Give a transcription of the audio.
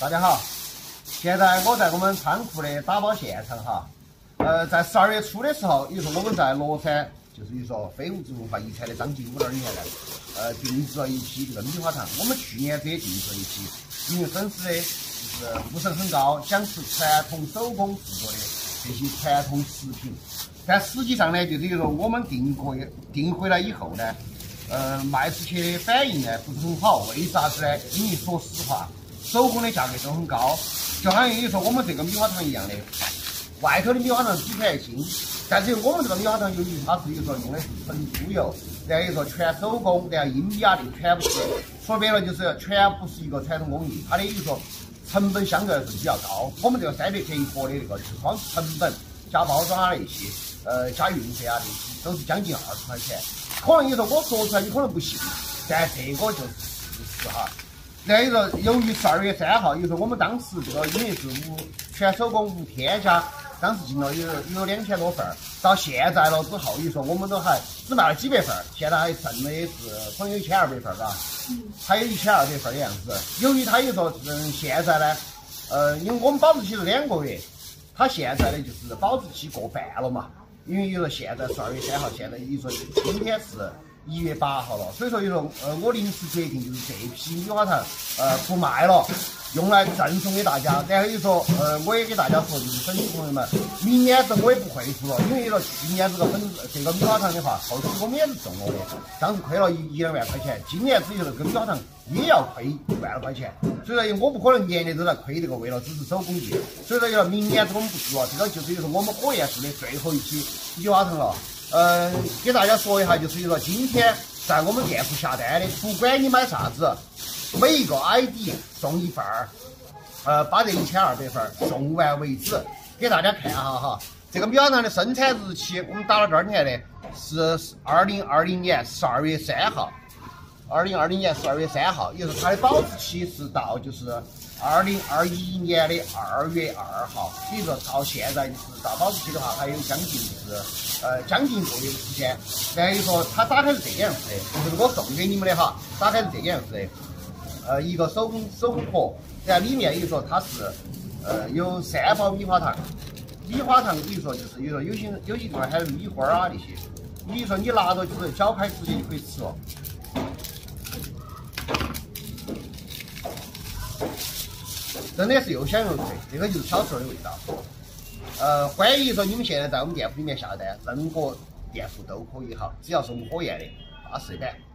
大家好，现在我在我们仓库的打包现场哈。在12月初的时候，也就是我们在乐山，就是说非物质文化遗产的张静武那儿里面呢，定制了一批这个米花糖。我们去年子也定制了一批，因为粉丝的就是呼声很高，想吃传统手工制作的这些传统食品。但实际上呢，就是说我们订回来以后呢，卖出去的反应呢不是很好。为啥子呢？因为说实话，手工的价格都很高，就好像说我们这个米花糖一样的。外头的米花糖几块一斤，但是我们这个米花糖由于它是说用的是纯猪油，然后说全手工，然后英米啊的全部是，说白了就是全部是一个传统工艺，它的说成本相对来说比较高。我们这个300克一盒的那个，就是光是成本加包装啊那些，加运费啊那些，都是将近20块钱。可能说我说出来你可能不信，但这个就是哈。然后说由于12月3号，说我们当时这个因为是全手工无添加。当时进了有2000多份，到现在了之后，说我们都还只卖了几百份，现在还剩的是可能有1200份吧，还有1200份的样子。由于他说现在呢，因为我们保质期是2个月，他现在呢就是保质期过半了嘛，因为说现在12月3号，现在说今天是1月8号了，所以说我临时决定就是这批米花糖不卖了。用来赠送给大家，然后说，我也给大家说，就是粉丝朋友们，明年子我也不会出了，因为说去年这个米花糖的话，后期我们也是送我的，当时亏了1-2万块钱，今年子这个米花糖也要亏1万多块钱，所以说我不可能年年都来亏这个，为了只是手工艺，所以说明年子我们不出了，这个就是说我们火焰市的最后一批米花糖了。给大家说一下，就是说今天在我们店铺下单的，不管你买啥子。每一个 ID 送1份儿，把这1200份送完为止。给大家看一下哈，这个米花糖的生产日期我们打到这儿，你看的是2020年12月3号，2020年12月3号，也就是它的保质期是到就是2021年的2月2号，也就是说到现在就是到保质期的话，还有将近将近1个月的时间。然后说它打开是这个样子的，就是我送给你们的哈，打开是这个样子的。一个手工盒，然后里面说它是有3包米花糖，米花糖说就是有些地方还有米花啊那些，说你拿到就是搅开直接就可以吃了。真的是又香又脆，这个就是小时候的味道。欢迎说你们现在在我们店铺里面下单，任何店铺都可以哈，只要是我们火焰的，80版。